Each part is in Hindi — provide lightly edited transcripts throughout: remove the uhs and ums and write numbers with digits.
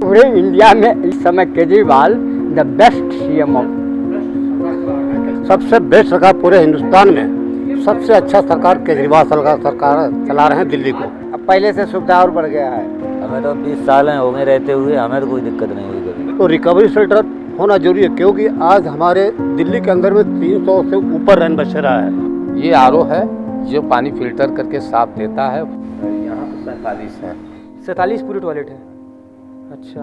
पूरे इंडिया में इस समय Kejriwal the best CM of, सबसे बेस्ट सरकार पूरे हिंदुस्तान में सबसे अच्छा सरकार केजरीवाल सरकार चला रहे हैं दिल्ली को। अब पहले से सुविधा और बढ़ गया है। हमें तो 20 साल हो गए रहते हुए, हमें तो कोई दिक्कत नहीं हुई कभी। तो रिकवरी शेल्टर होना जरूरी है, क्योंकि आज हमारे दिल्ली के अंदर में 300 से ऊपर रैन बसेरा है। ये आरओ है जो पानी फिल्टर करके साफ देता है। यहाँ पे 47 है, 47 पूरे टॉयलेट है। अच्छा,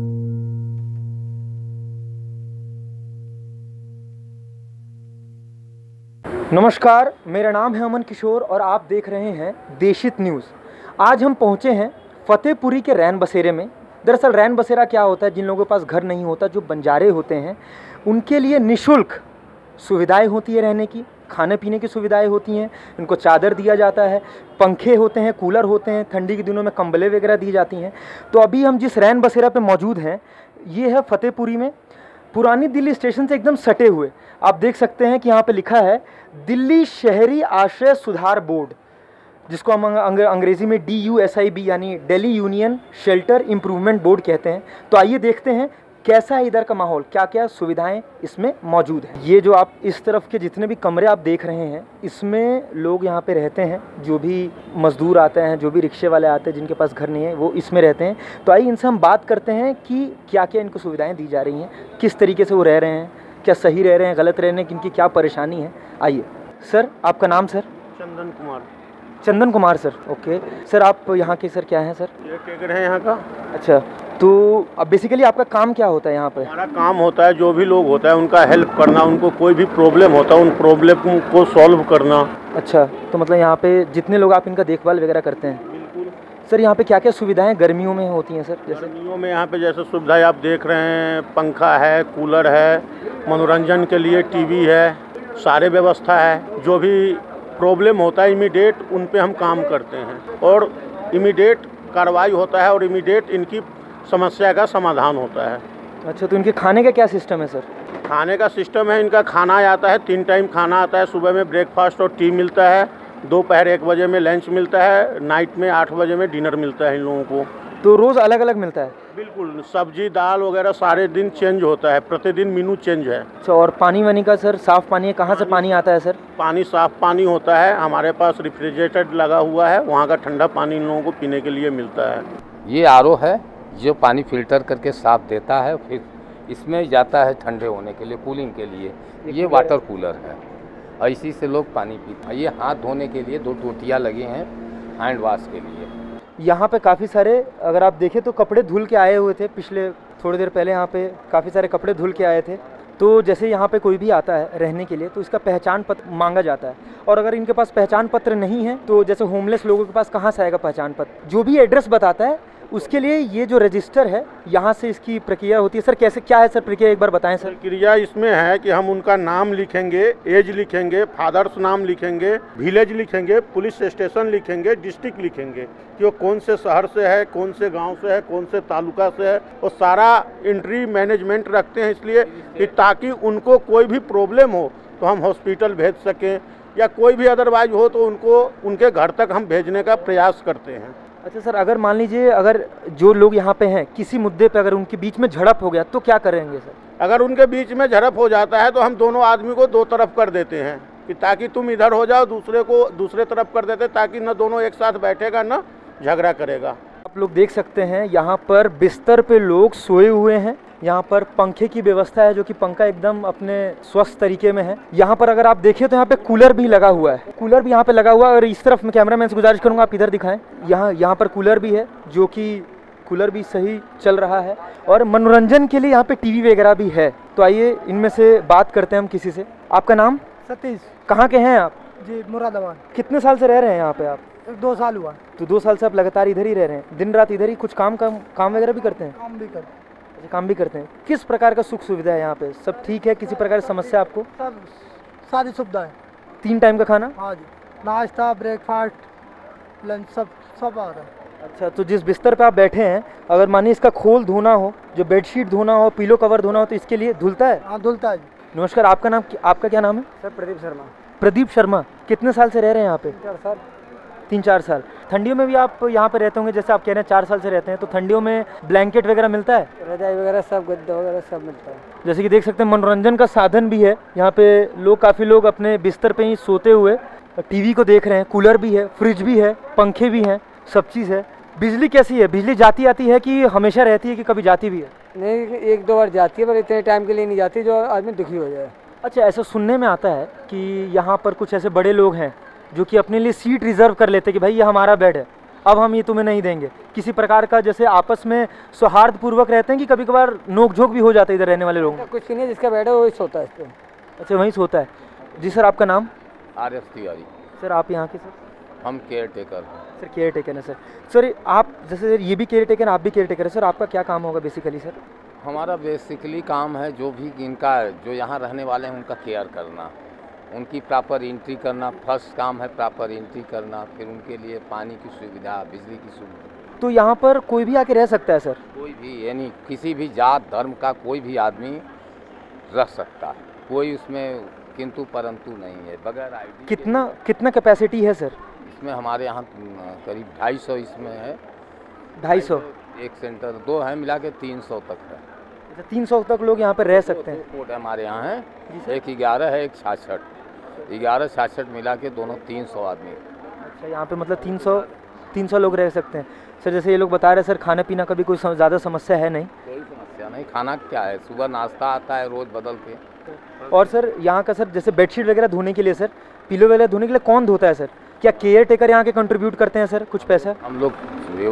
नमस्कार, मेरा नाम है अमन किशोर और आप देख रहे हैं देशित न्यूज़। आज हम पहुंचे हैं फतेहपुरी के रैन बसेरे में। दरअसल रैन बसेरा क्या होता है, जिन लोगों के पास घर नहीं होता, जो बंजारे होते हैं, उनके लिए निःशुल्क सुविधाएं होती है, रहने की, खाने पीने की सुविधाएं होती हैं, उनको चादर दिया जाता है, पंखे होते हैं, कूलर होते हैं, ठंडी के दिनों में कंबलें वगैरह दी जाती हैं। तो अभी हम जिस रैन बसेरा पे मौजूद हैं, ये है फतेहपुरी में, पुरानी दिल्ली स्टेशन से एकदम सटे हुए। आप देख सकते हैं कि यहाँ पे लिखा है दिल्ली शहरी आश्रय सुधार बोर्ड, जिसको हम अंग्रेज़ी में DUSIB यानी Delhi union shelter improvement board कहते हैं। तो आइए देखते हैं कैसा है इधर का माहौल, क्या क्या सुविधाएं इसमें मौजूद हैं। ये जो आप इस तरफ के जितने भी कमरे आप देख रहे हैं, इसमें लोग यहाँ पे रहते हैं, जो भी मज़दूर आते हैं, जो भी रिक्शे वाले आते हैं, जिनके पास घर नहीं है, वो इसमें रहते हैं। तो आइए इनसे हम बात करते हैं कि क्या क्या इनको सुविधाएँ दी जा रही हैं, किस तरीके से वो रह रहे हैं, क्या सही रह रहे हैं, गलत रह रहे हैं, किनकी क्या परेशानी है। आइए सर, आपका नाम sir? Chandan Kumar. Chandan Kumar sir, okay sir. आप यहाँ के सर क्या हैं सर? ये टेकर है यहाँ का। अच्छा, तो अब बेसिकली आपका काम क्या होता है यहाँ पे? हमारा काम होता है, जो भी लोग होता है उनका हेल्प करना, उनको कोई भी प्रॉब्लम होता है उन प्रॉब्लम को सॉल्व करना। अच्छा, तो मतलब यहाँ पे जितने लोग आप इनका देखभाल वगैरह करते हैं। बिल्कुल सर, यहाँ पे क्या क्या सुविधाएं गर्मियों में होती हैं सर? जैसे गर्मियों में यहाँ पे जैसे सुविधाएं आप देख रहे हैं, पंखा है, कूलर है, मनोरंजन के लिए टीवी है, सारे व्यवस्था है। जो भी प्रॉब्लम होता है इमीडिएट उन पे हम काम करते हैं और इमीडिएट कार्रवाई होता है और इमीडिएट इनकी समस्या का समाधान होता है। अच्छा, तो इनके खाने का क्या सिस्टम है सर? खाने का सिस्टम है, इनका खाना आता है, 3 टाइम खाना आता है। सुबह में ब्रेकफास्ट और टी मिलता है, दोपहर 1 बजे में लंच मिलता है, नाइट में 8 बजे में डिनर मिलता है इन लोगों को। तो रोज़ अलग अलग मिलता है? बिल्कुल, सब्जी दाल वगैरह सारे दिन चेंज होता है, प्रतिदिन मेनू चेंज है। अच्छा, और पानी वानी का सर, साफ़ पानी है, कहाँ से पानी आता है सर? पानी साफ पानी होता है, हमारे पास रेफ्रिजरेटर लगा हुआ है, वहाँ का ठंडा पानी इन लोगों को पीने के लिए मिलता है। ये आरओ है जो पानी फिल्टर करके साफ देता है, फिर इसमें जाता है ठंडे होने के लिए, कूलिंग के लिए। ये वाटर कूलर है और इसी से लोग पानी पीते हैं। ये हाथ धोने के लिए 2 टोटियाँ लगे हैं हैंड वॉश के लिए। यहाँ पे काफ़ी सारे, अगर आप देखें तो कपड़े धुल के आए हुए थे पिछले थोड़ी देर पहले, यहाँ पे काफ़ी सारे कपड़े धुल के आए थे। तो जैसे यहाँ पे कोई भी आता है रहने के लिए तो इसका पहचान पत्र मांगा जाता है, और अगर इनके पास पहचान पत्र नहीं है तो जैसे होमलेस लोगों के पास कहाँ से आएगा पहचान पत्र? जो भी एड्रेस बताता है उसके लिए ये जो रजिस्टर है, यहाँ से इसकी प्रक्रिया होती है। सर कैसे, क्या है सर प्रक्रिया, एक बार बताएं सर। प्रक्रिया इसमें है कि हम उनका नाम लिखेंगे, एज लिखेंगे, फादर्स नाम लिखेंगे, विलेज लिखेंगे, पुलिस स्टेशन लिखेंगे, डिस्ट्रिक्ट लिखेंगे कि वो कौन से शहर से है, कौन से गांव से है, कौन से तालुका से है। और सारा एंट्री मैनेजमेंट रखते हैं इसलिए कि ताकि उनको कोई भी प्रॉब्लम हो तो हम हॉस्पिटल भेज सकें, या कोई भी अदरवाइज हो तो उनको उनके घर तक हम भेजने का प्रयास करते हैं। अच्छा सर, अगर मान लीजिए अगर जो लोग यहाँ पे हैं किसी मुद्दे पे अगर उनके बीच में झड़प हो गया तो क्या करेंगे सर? अगर उनके बीच में झड़प हो जाता है तो हम दोनों आदमी को 2 तरफ कर देते हैं कि ताकि तुम इधर हो जाओ, दूसरे को दूसरे तरफ कर देते, ताकि न दोनों एक साथ बैठेगा न झगड़ा करेगा। आप लोग देख सकते हैं यहाँ पर बिस्तर पे लोग सोए हुए हैं। यहाँ पर पंखे की व्यवस्था है, जो कि पंखा एकदम अपने स्वस्थ तरीके में है। यहाँ पर अगर आप देखें तो यहाँ पे कूलर भी लगा हुआ है, कूलर भी यहाँ पे लगा हुआ है। और इस तरफ मैं कैमरामैन से गुजारिश करूँगा आप इधर दिखाएं, यहाँ पर कूलर भी है, जो कि कूलर भी सही चल रहा है। और मनोरंजन के लिए यहाँ पे टीवी वगैरह भी है। तो आइए इनमें से बात करते हैं हम किसी से। आपका नाम? सतीश कहाँ के हैं आप? जी, मुरादाबाद। कितने साल से रह रहे हैं यहाँ पे आप? 2 साल हुआ। तो 2 साल से आप लगातार इधर ही रह रहे हैं, दिन रात इधर ही? कुछ काम वगैरह भी करते हैं? काम भी करते हैं। अच्छा, काम भी करते हैं। किस प्रकार का सुख सुविधा है यहाँ पे? सब ठीक है? किसी प्रकार की समस्या आपको? सब सारी सुविधा है। 3 टाइम का खाना? हाँ जी, नाश्ता, ब्रेकफास्ट, लंच, सब आ रहा है। अच्छा, तो जिस बिस्तर पे आप बैठे हैं, अगर मानिए इसका खोल धोना हो, जो बेडशीट धोना हो, पिलो कवर धोना हो, तो इसके लिए धुलता है? हाँ, धुलता है जी। नमस्कार, आपका क्या नाम है? सर प्रदीप शर्मा। प्रदीप शर्मा, कितने साल से रह रहे हैं यहाँ पे? 4 साल। 3-4 साल। ठंडियों में भी आप यहाँ पे रहते होंगे, जैसे आप कह रहे हैं 4 साल से रहते हैं, तो ठंडियों में ब्लैंकेट वगैरह मिलता है? रजाई वगैरह सब, गद्दा वगैरह सब मिलता है। जैसे कि देख सकते हैं मनोरंजन का साधन भी है यहाँ पे, काफ़ी लोग अपने बिस्तर पे ही सोते हुए टीवी को देख रहे हैं। कूलर भी है, फ्रिज भी है, पंखे भी हैं, सब चीज़ है। बिजली कैसी है? बिजली जाती आती है कि हमेशा रहती है कि कभी जाती भी है? नहीं, 1-2 बार जाती है, पर इतने टाइम के लिए नहीं जाती जो आदमी दुखी हो जाए। अच्छा, ऐसा सुनने में आता है कि यहाँ पर कुछ ऐसे बड़े लोग हैं जो कि अपने लिए सीट रिजर्व कर लेते हैं कि भाई ये हमारा बेड है, अब हम ये तुम्हें नहीं देंगे। किसी प्रकार का जैसे आपस में सौहार्दपूर्वक रहते हैं कि कभी कभार नोक झोंक भी हो जाता है इधर रहने वाले लोगों? कुछ नहीं है, जिसका बेड है वही सोता है इस पर। अच्छा, वहीं सोता है। जी सर, आपका नाम? आरएफ तिवारी। सर आप यहाँ के? सर हम केयर टेकर हैं। सर केयर टेकर है। सर आप जैसे ये भी केयर टेकर, आप भी केयर टेकर है, सर आपका क्या काम होगा बेसिकली? सर हमारा बेसिकली काम है जो भी इनका जो यहाँ रहने वाले हैं उनका केयर करना, उनकी प्रॉपर एंट्री करना। फर्स्ट काम है प्रॉपर एंट्री करना, फिर उनके लिए पानी की सुविधा, बिजली की सुविधा। तो यहाँ पर कोई भी आके रह सकता है? सर कोई भी, यानी किसी भी जात धर्म का कोई भी आदमी रह सकता है, कोई उसमें किंतु परंतु नहीं है। बगैर आईडी कितना कैपेसिटी है सर इसमें? हमारे यहाँ करीब 250 इसमें है। 250? एक सेंटर, 2 है, मिला के 300 तक है। 300 तक लोग यहाँ पे रह सकते हैं? 2 कोट हमारे यहाँ है, एक 11 है, एक 66। 11-66 मिला के दोनों 300 आदमी। अच्छा, यहाँ पे मतलब 300 लोग रह सकते हैं। सर जैसे ये लोग बता रहे हैं सर, खाने पीना का भी कोई ज़्यादा समस्या है नहीं? कोई समस्या नहीं। खाना क्या है, सुबह नाश्ता आता है रोज़ बदल के। और सर यहाँ का सर जैसे बेडशीट वगैरह धोने के लिए, सर पिलो वगैरह धोने के लिए कौन धोता है सर? क्या केयर टेकर यहाँ के कंट्रीब्यूट करते हैं सर कुछ पैसा? हम लोग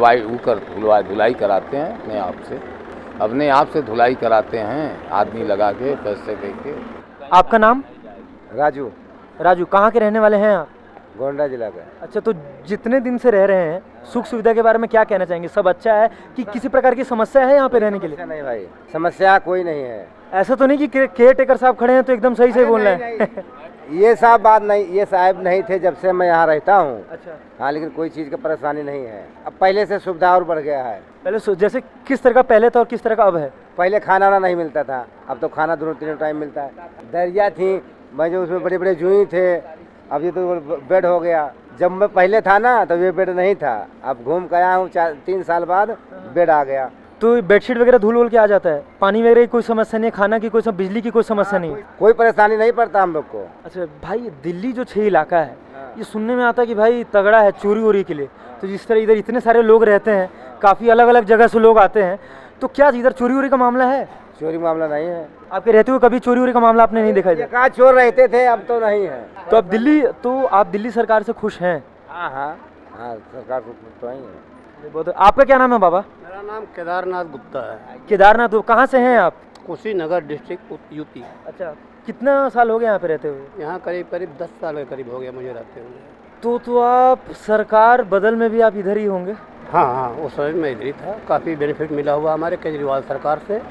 धुलाई कराते हैं अपने आप से धुलाई कराते हैं, आदमी लगा के पैसे दे के। आपका नाम? राजू। कहाँ के रहने वाले हैं आप? गोंडा जिला का। अच्छा, तो जितने दिन से रह रहे हैं, सुख सुविधा के बारे में क्या कहना चाहेंगे? सब अच्छा है कि किसी प्रकार की समस्या है यहाँ पे रहने के लिए? नहीं भाई, समस्या कोई नहीं है। ऐसा तो नहीं कि केयर टेकर साहब खड़े हैं तो एकदम सही से बोल रहे हैं? ये साहब बात नहीं, ये साहब नहीं थे जब से मैं यहाँ रहता हूँ। अच्छा। हाँ, लेकिन कोई चीज़ की परेशानी नहीं है। अब पहले से सुविधा और बढ़ गया है। पहले जैसे किस तरह का पहले था और किस तरह का अब है? पहले खाना वाना नहीं मिलता था, अब तो खाना दोनों तीनों टाइम मिलता है। दरिया थी, मैं जो उसमें बड़े बड़े जुई थे, अब ये तो बेड हो गया। जब मैं पहले था ना तो ये बेड नहीं था, अब घूम कर आया हूँ 3 साल बाद बेड आ गया। तो बेडशीट वगैरह धूल के आ जाता है? पानी वगैरह की कोई समस्या नहीं, खाना की कोई बिजली की कोई समस्या नहीं? कोई परेशानी नहीं पड़ता हम लोग को। अच्छा भाई, दिल्ली जो 6 इलाका है, ये सुनने में आता है कि भाई तगड़ा है चोरी वोरी के लिए। तो जिस तरह इधर इतने सारे लोग रहते हैं, काफ़ी अलग अलग जगह से लोग आते हैं, तो क्या इधर चोरी वोरी का मामला है? चोरी मामला नहीं है। आपके रहते हुए कभी चोरी वोरी का मामला आपने नहीं देखा? कहाँ चोर रहते थे, अब तो नहीं है। तो आप दिल्ली सरकार से खुश हैं? हाँ, सरकार को खुश तो ही है। बहुत। आपका क्या नाम है बाबा? मेरा नाम केदारनाथ गुप्ता है। केदारनाथ, कहाँ से हैं आप? Kushinagar district, UP. अच्छा, कितना साल हो गया यहाँ पे रहते हुए? यहाँ करीब 10 साल के करीब हो गया मुझे रहते हुए। तो आप सरकार बदल में भी आप इधर ही होंगे? हाँ, उस समय मैं इधर ही था। काफ़ी बेनिफिट मिला हुआ हमारे केजरीवाल सरकार से।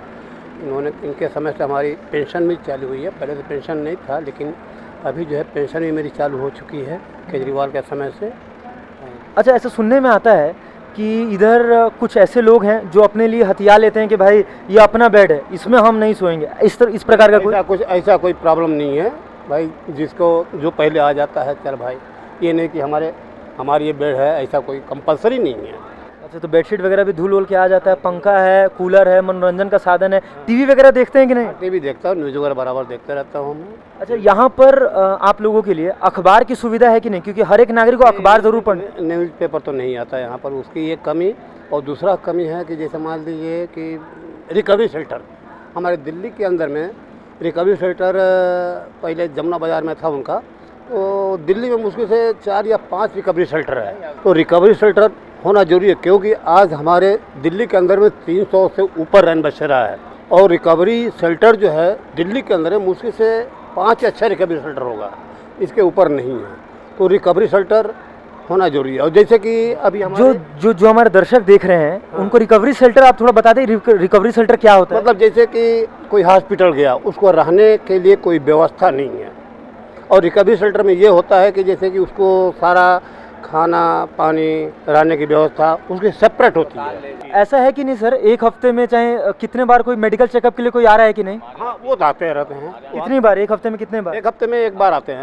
इनके समय से हमारी पेंशन भी चालू हुई है। पहले तो पेंशन नहीं था, लेकिन अभी जो है पेंशन भी मेरी चालू हो चुकी है केजरीवाल के समय से। अच्छा, ऐसा सुनने में आता है कि इधर कुछ ऐसे लोग हैं जो अपने लिए हथियार लेते हैं कि भाई ये अपना बेड है, इसमें हम नहीं सोएंगे, इस प्रकार का ऐसा कोई प्रॉब्लम नहीं है भाई। जिसको जो पहले आ जाता है, चल भाई, ये नहीं कि हमारी ये बेड है, ऐसा कोई कंपलसरी नहीं है। अच्छा, तो बेडशीट वगैरह भी धूल के आ जाता है, पंखा है, कूलर है, मनोरंजन का साधन है, टीवी वगैरह देखते हैं कि नहीं? टीवी देखता हूँ, न्यूज़ वगैरह बराबर देखते रहता हूँ। अच्छा, यहाँ पर आप लोगों के लिए अखबार की सुविधा है कि नहीं? क्योंकि हर एक नागरिक को अखबार जरूर पढ़ना। न्यूज़ पेपर तो नहीं आता यहाँ पर, उसकी एक कमी। और दूसरा कमी है कि जैसे मान लीजिए कि रिकवरी शेल्टर हमारे दिल्ली के अंदर में, रिकवरी शेल्टर पहले जमुना बाज़ार में था उनका, तो दिल्ली में मुश्किल से 4 या 5 रिकवरी शेल्टर है। तो रिकवरी शेल्टर होना जरूरी है, क्योंकि आज हमारे दिल्ली के अंदर में 300 से ऊपर रैन बसेरा है, और रिकवरी शेल्टर जो है दिल्ली के अंदर है मुश्किल से 5 या 6 रिकवरी शेल्टर होगा, इसके ऊपर नहीं है। तो रिकवरी शेल्टर होना जरूरी है। और जैसे कि अभी जो हमारे दर्शक देख रहे हैं, उनको रिकवरी शेल्टर आप थोड़ा बता दें, रिकवरी शेल्टर क्या होता है? मतलब जैसे कि कोई हॉस्पिटल गया, उसको रहने के लिए कोई व्यवस्था नहीं है, और रिकवरी शेल्टर में ये होता है कि जैसे कि उसको सारा खाना पानी रहने की व्यवस्था उसकी सेपरेट होती है। ऐसा है कि नहीं सर, एक हफ्ते में चाहे कितने बार कोई मेडिकल चेकअप के लिए कोई आ रहा है कि नहीं? हाँ, वो आते रहते हैं। कितनी बार? एक हफ्ते में कितने बार? एक हफ्ते में 1 बार आते हैं।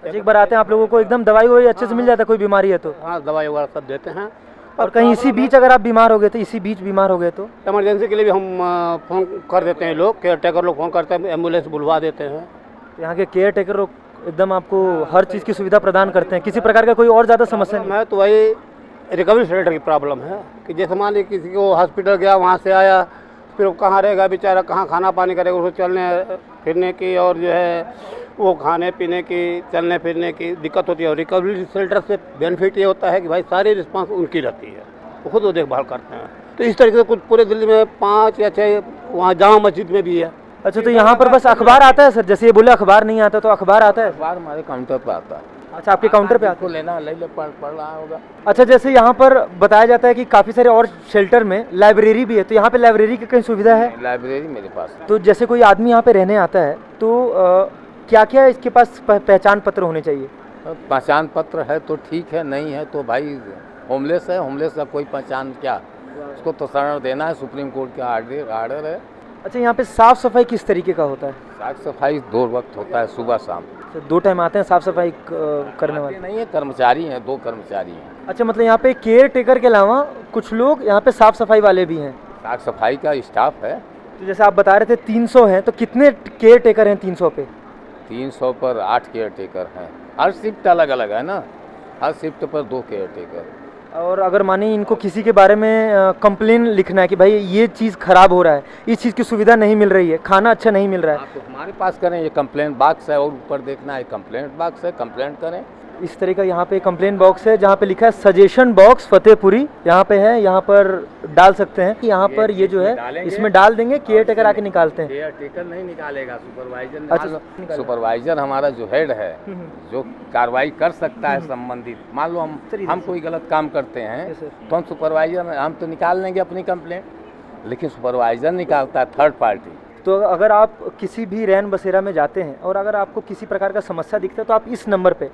एक बार आते हैं आप लोगों को एकदम दवाई ववाई अच्छे से मिल जाता है, कोई बीमारी है तो? हाँ, दवाई वगैरह सब देते हैं। और कहीं इसी बीच अगर आप बीमार हो गए तो इसी बीच बीमार हो गए तो इमरजेंसी के लिए भी हम फ़ोन कर देते हैं, लोग केयर टेकर लोग फ़ोन करते हैं, एम्बुलेंस बुलवा देते हैं। यहाँ के केयर टेकर एकदम आपको हर चीज़ की सुविधा प्रदान करते हैं, किसी प्रकार का कोई और ज़्यादा समस्या नहीं? मैं तो वही रिकवरी सेंटर की प्रॉब्लम है कि जैसे मान लीजिए किसी को हॉस्पिटल गया, वहाँ से आया, फिर वो कहाँ रहेगा बेचारा, कहाँ खाना पानी करेगा, उसको चलने फिरने की और जो है वो खाने पीने की, चलने फिरने की दिक्कत होती है। और रिकवरी सेंटर से बेनिफिट ये होता है कि भाई सारी रिस्पांस उनकी रहती है, वो खुद वो देखभाल करते हैं। तो इस तरीके से कुछ पूरे दिल्ली में 5 या 6 वहाँ जामा मस्जिद में भी है। अच्छा, तो यहाँ पर बस अखबार आता है सर? जैसे ये बोले अखबार नहीं आता, तो अखबार आता है? अखबार हमारे काउंटर पर आता है। अच्छा, आपके काउंटर पे आता है? लेना ले पढ़ रहा होगा। अच्छा, जैसे यहाँ पर बताया जाता है कि काफ़ी सारे और शेल्टर में लाइब्रेरी भी है, तो यहाँ पे लाइब्रेरी की कहीं सुविधा है? लाइब्रेरी मेरे पास है। तो जैसे कोई आदमी यहाँ पे रहने आता है तो क्या क्या इसके पास पहचान पत्र होने चाहिए? पहचान पत्र है तो ठीक है, नहीं है तो भाई होमलेस है, होमलेस का कोई पहचान क्या, उसको तो शरण देना है, सुप्रीम कोर्ट का आर्डर है। अच्छा, यहाँ पे साफ़ सफाई किस तरीके का होता है? साफ सफाई 2 वक्त होता है, सुबह शाम। तो 2 टाइम आते हैं साफ़ सफाई करने वाले? नहीं है, कर्मचारी हैं, 2 कर्मचारी हैं। अच्छा, मतलब यहाँ पे केयर टेकर के अलावा कुछ लोग यहाँ पे साफ़ सफाई वाले भी हैं? साफ सफाई का स्टाफ है। तो जैसे आप बता रहे थे 300 हैं, तो कितने केयर टेकर हैं 300 पे? 300 पर 8 केयर टेकर हैं। हर शिफ्ट अलग अलग है ना, हर शिफ्ट पर 2 केयर टेकर। और अगर माने इनको किसी के बारे में कंप्लेन लिखना है कि भाई ये चीज़ ख़राब हो रहा है, इस चीज़ की सुविधा नहीं मिल रही है, खाना अच्छा नहीं मिल रहा है, तो हमारे पास करें, ये कंप्लेंट बॉक्स है, और ऊपर देखना है कंप्लेंट बॉक्स है, कंप्लेंट करें। इस तरह का यहाँ पे कंप्लेन बॉक्स है जहाँ पे लिखा है सजेशन बॉक्स फतेहपुरी, यहाँ पे है, यहाँ पर डाल सकते हैं। यहाँ पर ये जो है इसमें डाल देंगे, केयर टेकर आके निकालते हैं। केयर टेकर नहीं निकालेगा, सुपरवाइजर। अच्छा, सुपरवाइजर हमारा जो हेड है, जो कार्रवाई कर सकता है संबंधित, मान लो हम कोई गलत काम करते हैं तो हम सुपरवाइजर, हम तो निकाल लेंगे अपनी कंप्लेंट, लेकिन सुपरवाइजर निकालता है थर्ड पार्टी। तो अगर आप किसी भी रैन बसेरा में जाते हैं और अगर आपको किसी प्रकार का समस्या दिखता है तो आप इस नंबर पे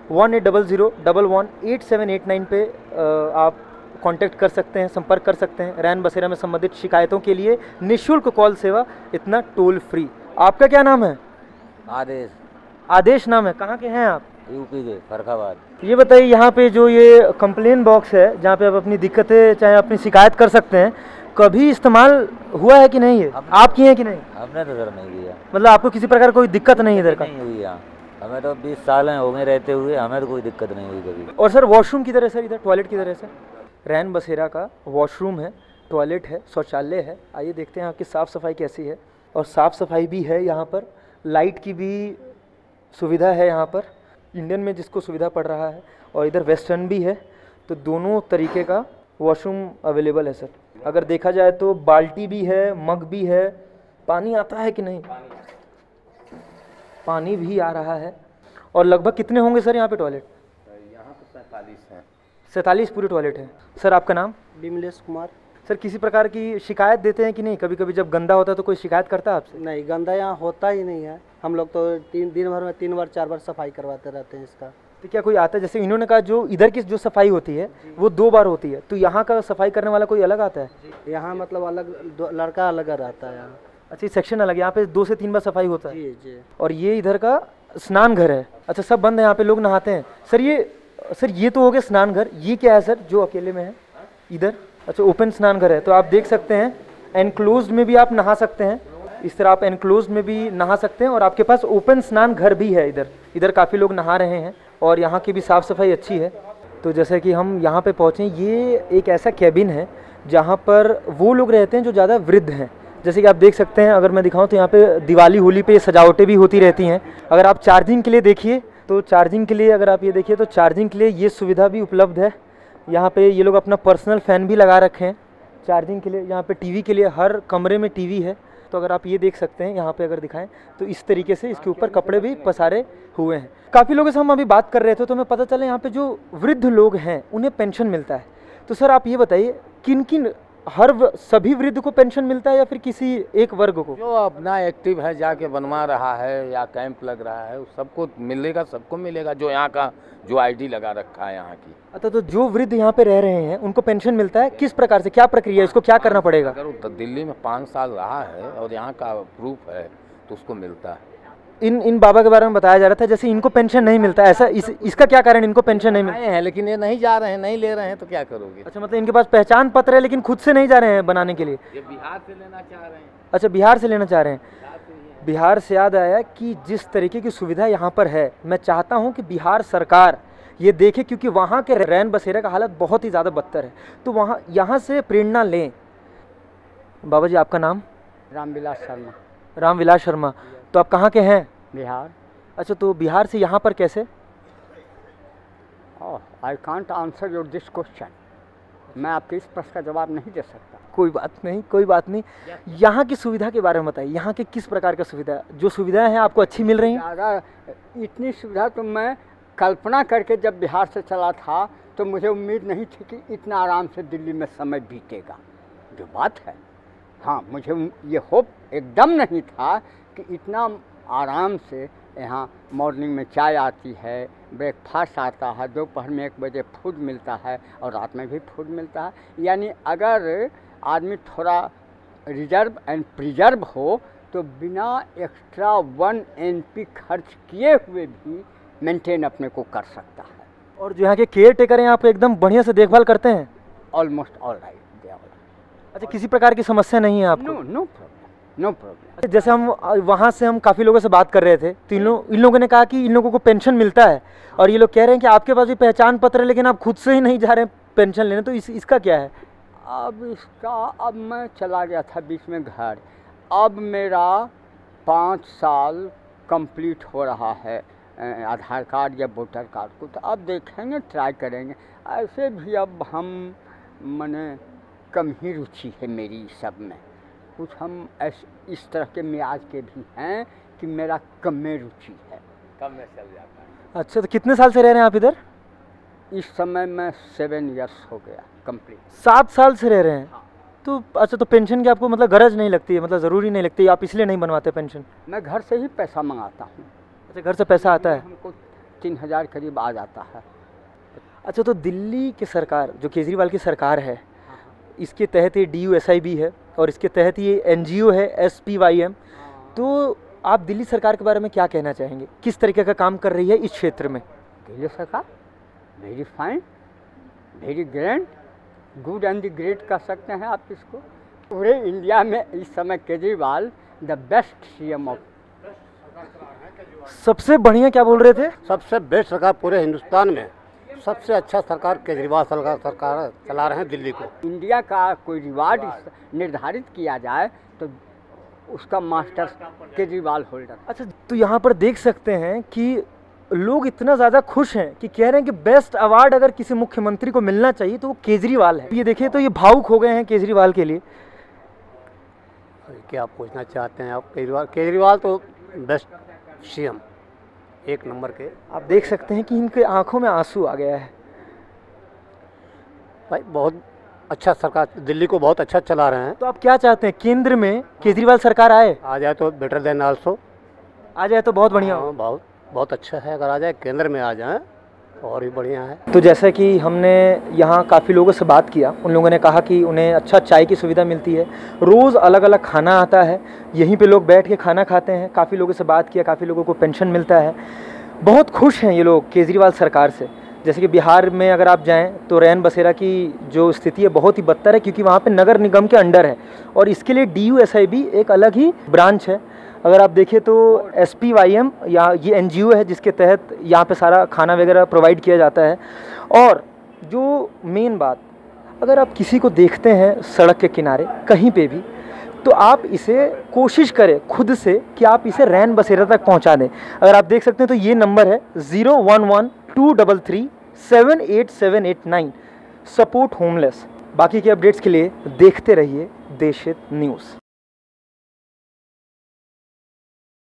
1800118789 पे आप कांटेक्ट कर सकते हैं, संपर्क कर सकते हैं। रैन बसेरा में संबंधित शिकायतों के लिए निःशुल्क कॉल सेवा, इतना टोल फ्री। आपका क्या नाम है? आदेश। आदेश नाम है। कहाँ के हैं आप? यूपी के फर्रुखाबाद। ये बताइए, यहाँ पे जो ये कंप्लेन बॉक्स है जहाँ पे आप अपनी दिक्कतें चाहे अपनी शिकायत कर सकते हैं, कभी इस्तेमाल हुआ है कि नहीं है? आपकी है कि नहीं? हमने तो सर नहीं किया। मतलब आपको किसी प्रकार कोई दिक्कत नहीं इधर का? नहीं हुई यहाँ, हमें तो 20 साल हो गए रहते हुए, हमें तो कोई दिक्कत नहीं हुई कभी। और सर वॉशरूम किधर है सर? इधर टॉयलेट किधर है सर? रैन बसेरा का वॉशरूम है, टॉयलेट है, शौचालय है। आइए देखते हैं यहाँ की साफ़ सफाई कैसी है। और साफ़ सफाई भी है यहाँ पर, लाइट की भी सुविधा है यहाँ पर, इंडियन में जिसको सुविधा पड़ रहा है, और इधर वेस्टर्न भी है। तो दोनों तरीके का वॉशरूम अवेलेबल है सर। अगर देखा जाए तो बाल्टी भी है, मग भी है। पानी आता है कि नहीं? पानी भी आ रहा है। और लगभग कितने होंगे सर यहाँ पे टॉयलेट? यहाँ पे 47 हैं। 47 पूरे टॉयलेट हैं। सर आपका नाम? विमलेश कुमार। सर किसी प्रकार की शिकायत देते हैं कि नहीं? कभी कभी जब गंदा होता है तो कोई शिकायत करता है आपसे? नहीं, गंदा यहाँ होता ही नहीं है। हम लोग तो दिन भर में 3 बार 4 बार सफाई करवाते रहते हैं इसका। तो क्या कोई आता है? जैसे इन्होंने कहा जो इधर की जो सफाई होती है वो 2 बार होती है, तो यहाँ का सफाई करने वाला कोई अलग आता है? यहाँ मतलब अलग लड़का अलग रहता है यहाँ। अच्छा, सेक्शन अलग है, यहाँ पे 2 से 3 बार सफाई होता है। जी जी। और ये इधर का स्नान घर है। अच्छा, सब बंद है, यहाँ पे लोग नहाते हैं। सर ये तो हो गया स्नान घर। ये क्या है सर जो अकेले में है इधर? अच्छा, ओपन स्नान घर है। तो आप देख सकते हैं एनक्लोज्ड में भी आप नहा सकते हैं, इस तरह आप एनक्लोज्ड में भी नहा सकते हैं। और आपके पास ओपन स्नान घर भी है इधर काफ़ी लोग नहा रहे हैं, और यहाँ की भी साफ़ सफाई अच्छी है। तो जैसे कि हम यहाँ पे पहुँचे, ये एक ऐसा कैबिन है जहाँ पर वो लोग रहते हैं जो ज़्यादा वृद्ध हैं। जैसे कि आप देख सकते हैं, अगर मैं दिखाऊं तो यहाँ पे दिवाली होली पे सजावटें भी होती रहती हैं। अगर आप चार्जिंग के लिए देखिए तो चार्जिंग के लिए, अगर आप ये देखिए तो चार्जिंग के लिए ये सुविधा भी उपलब्ध है। यहाँ पे ये लोग अपना पर्सनल फ़ैन भी लगा रखे हैं चार्जिंग के लिए। यहाँ पे टीवी के लिए हर कमरे में टीवी है। तो अगर आप ये देख सकते हैं यहाँ पे, अगर दिखाएं तो इस तरीके से इसके ऊपर कपड़े भी पसारे हुए हैं। काफ़ी लोगों से हम अभी बात कर रहे थे तो हमें पता चला यहाँ पे जो वृद्ध लोग हैं उन्हें पेंशन मिलता है। तो सर आप ये बताइए, किन किन सभी वृद्ध को पेंशन मिलता है या फिर किसी एक वर्ग को? जो अपना एक्टिव है, जाके बनवा रहा है या कैंप लग रहा है, सबको मिलेगा, सबको मिलेगा जो यहाँ का जो आईडी लगा रखा है यहाँ की। अच्छा, तो जो वृद्ध यहाँ पे रह रहे हैं उनको पेंशन मिलता है? किस प्रकार से, क्या प्रक्रिया है, इसको क्या करना पड़ेगा? अगर वो दिल्ली में 5 साल रहा है और यहाँ का प्रूफ है तो उसको मिलता है। इन बाबा के बारे में बताया जा रहा था जैसे इनको पेंशन नहीं मिलता, ऐसा इसका क्या कारण, इनको पेंशन नहीं मिलता हैं लेकिन ये नहीं जा रहे हैं, नहीं ले रहे हैं तो क्या करोगे। अच्छा, मतलब इनके पास पहचान पत्र है लेकिन खुद से नहीं जा रहे हैं बनाने के लिए। ये बिहार से लेना चाह रहे हैं। अच्छा, बिहार से लेना चाह रहे हैं। बिहार से याद आया कि जिस तरीके की सुविधा यहाँ पर है, मैं चाहता हूँ कि बिहार सरकार ये देखे, क्योंकि वहाँ के रैन बसेरा का हालत बहुत ही ज़्यादा बदतर है, तो वहाँ यहाँ से प्रेरणा लें। बाबा जी, आपका नाम? रामविलास शर्मा। रामविलास शर्मा, तो आप कहाँ के हैं? बिहार। अच्छा, तो बिहार से यहाँ पर कैसे? I can't answer your this question. मैं आपके इस प्रश्न का जवाब नहीं दे सकता। कोई बात नहीं, कोई बात नहीं। यहाँ की सुविधा के बारे में बताइए, यहाँ के किस प्रकार का सुविधा, जो सुविधाएं हैं आपको अच्छी मिल रही हैं? ज़्यादा इतनी सुविधा तो मैं कल्पना करके जब बिहार से चला था तो मुझे उम्मीद नहीं थी कि इतना आराम से दिल्ली में समय बीतेगा, जो बात है। हाँ, मुझे ये होप एकदम नहीं था कि इतना आराम से यहाँ मॉर्निंग में चाय आती है, ब्रेकफास्ट आता है, दोपहर में 1 बजे फूड मिलता है और रात में भी फूड मिलता है। यानी अगर आदमी थोड़ा रिजर्व एंड प्रिजर्व हो तो बिना एक्स्ट्रा 1 NP खर्च किए हुए भी मेंटेन अपने को कर सकता है। और जो यहाँ के केयर टेकर हैं आपको एकदम बढ़िया से देखभाल करते हैं? Almost all right. अच्छा, किसी प्रकार की समस्या नहीं है आपको? No problem, no problem. जैसे हम वहाँ से हम काफ़ी लोगों से बात कर रहे थे तो इन लोगों ने कहा कि इन लोगों को पेंशन मिलता है, और ये लोग कह रहे हैं कि आपके पास भी पहचान पत्र है लेकिन आप खुद से ही नहीं जा रहे हैं पेंशन लेने, तो इसका क्या है? अब मैं चला गया था बीच में घर, अब मेरा 5 साल कंप्लीट हो रहा है आधार कार्ड या वोटर कार्ड को, तो अब देखेंगे, ट्राई करेंगे। ऐसे भी अब हम मने कम ही रुचि है मेरी सब में, कुछ हम इस तरह के मियाज के भी हैं कि मेरा कम में रुचि है, कम में चल जाता है। अच्छा, तो कितने साल से रह रहे हैं आप इधर? इस समय मैं 7 इयर्स हो गया कंप्लीट। 7 साल से रह रहे हैं? तो अच्छा, तो पेंशन की आपको मतलब गरज नहीं लगती है, मतलब ज़रूरी नहीं लगती, आप इसलिए नहीं बनवाते पेंशन? मैं घर से ही पैसा मंगाता हूँ। अच्छा, घर से पैसा आता है? हमको 3000 करीब आ जाता है। अच्छा, तो दिल्ली की सरकार, जो केजरीवाल की सरकार है, इसके तहत ये DUSIB है और इसके तहत ये NGO है SPYM, तो आप दिल्ली सरकार के बारे में क्या कहना चाहेंगे? किस तरीके का काम कर रही है इस क्षेत्र में? दिल्ली सरकार very fine, very grand, good and the great कह सकते हैं आप इसको। पूरे इंडिया में इस समय Kejriwal the best CM of. सबसे बढ़िया क्या बोल रहे थे? सबसे बेस्ट सरकार पूरे हिंदुस्तान में, सबसे अच्छा सरकार केजरीवाल सरकार चला रहे हैं दिल्ली को। इंडिया का कोई रिवार्ड निर्धारित किया जाए तो उसका मास्टर केजरीवाल होल्डर। अच्छा, तो यहाँ पर देख सकते हैं कि लोग इतना ज़्यादा खुश हैं कि कह रहे हैं कि बेस्ट अवार्ड अगर किसी मुख्यमंत्री को मिलना चाहिए तो वो केजरीवाल है। ये देखिए, तो ये भावुक हो गए हैं केजरीवाल के लिए। क्या पूछना चाहते हैं आप? केजरीवाल तो बेस्ट CM, 1 नंबर के। आप देख सकते हैं कि इनके आंखों में आंसू आ गया है। भाई बहुत अच्छा सरकार, दिल्ली को बहुत अच्छा चला रहे हैं। तो आप क्या चाहते हैं, केंद्र में केजरीवाल सरकार आए? आ जाए तो बेटर देन आल्सो, आ जाए तो बहुत बढ़िया हो। बहुत अच्छा है, अगर आ जाए, केंद्र में आ जाए और भी बढ़िया है। तो जैसा कि हमने यहाँ काफ़ी लोगों से बात किया, उन लोगों ने कहा कि उन्हें अच्छा चाय की सुविधा मिलती है, रोज़ अलग अलग खाना आता है, यहीं पे लोग बैठ के खाना खाते हैं। काफ़ी लोगों से बात किया, काफ़ी लोगों को पेंशन मिलता है, बहुत खुश हैं ये लोग केजरीवाल सरकार से। जैसे कि बिहार में अगर आप जाएं तो रैन बसेरा की जो स्थिति है बहुत ही बदतर है, क्योंकि वहाँ पे नगर निगम के अंडर है और इसके लिए DUSIB एक अलग ही ब्रांच है। अगर आप देखें तो SPYM या ये NGO है जिसके तहत यहाँ पे सारा खाना वगैरह प्रोवाइड किया जाता है। और जो मेन बात, अगर आप किसी को देखते हैं सड़क के किनारे कहीं पे भी, तो आप इसे कोशिश करें खुद से कि आप इसे रैन बसेरा तक पहुँचा दें। अगर आप देख सकते हैं तो ये नंबर है 011-233-78789, सपोर्ट होमलेस। बाकी के अपडेट्स के लिए देखते रहिए देशहित न्यूज़।